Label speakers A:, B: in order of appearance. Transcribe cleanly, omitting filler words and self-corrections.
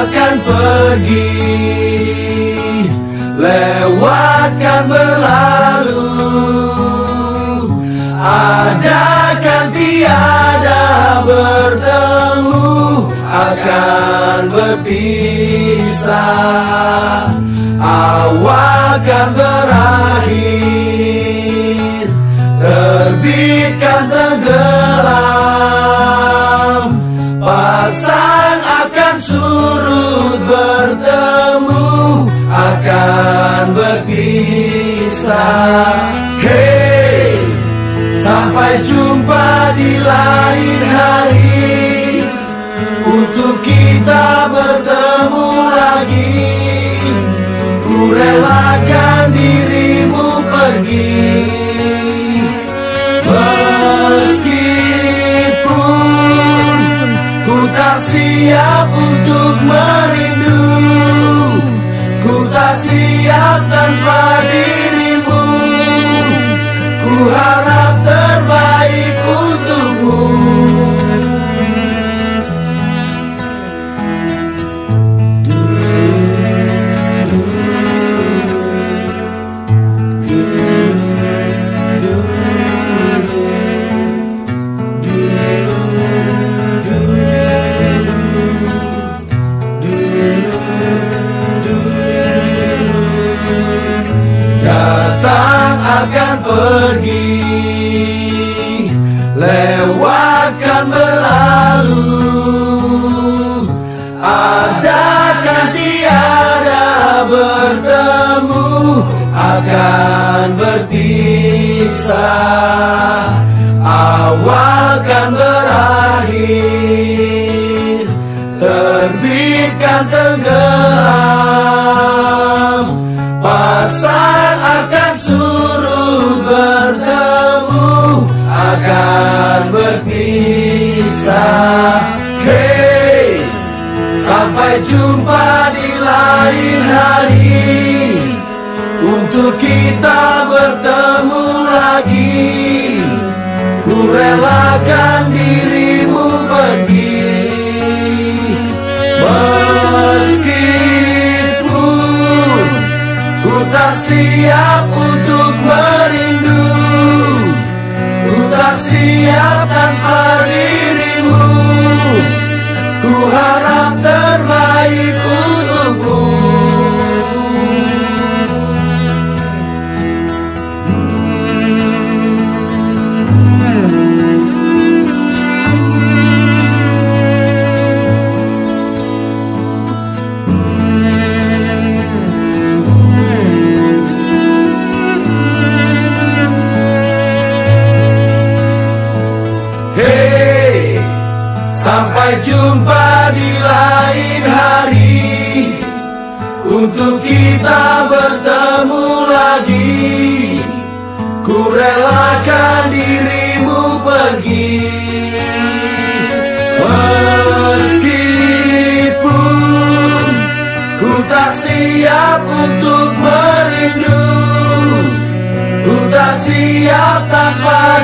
A: akan pergi, lewatkan berlalu, adakan tiada bertemu, akan berpisah, awalkan berakhir, terbitkan tenggelam, pasang akan surut bertemu, akan berpisah. Hey, sampai jumpa di lain hari, untuk kita bertemu lagi. Ku relakan dirimu pergi, meskipun ku tak siap untuk merindu, ku tak siap tanpa dirimu. Ku harap terbaik untukmu. Datang akan pergi, lewatkan berlalu, adakan tiada bertemu, akan berpisah, awalkan berakhir, terbitkan tenggelam, pasang akan surut bertemu, akan berpisah. Hey, sampai jumpa di lain hari, untuk kita bertemu lagi. Ku relakan dirimu pergi, meskipun ku tak siap untuk merindu, ku tak siap tanpa dirimu. Ku harap terbaik untukmu. Sampai jumpa di lain hari, untuk kita bertemu lagi. Ku relakan dirimu pergi, meskipun ku tak siap untuk merindu, ku tak siap tanpa